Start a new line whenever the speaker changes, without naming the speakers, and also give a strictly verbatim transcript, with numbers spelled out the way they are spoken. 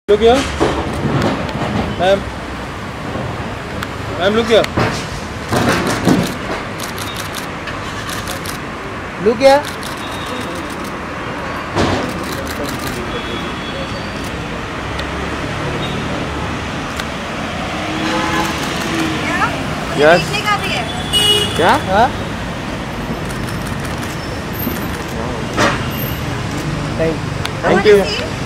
Look here. Ma'am. Ma'am, look here.
Look here.
Yes.
क्या? हाँ? Thank you.
Thank you.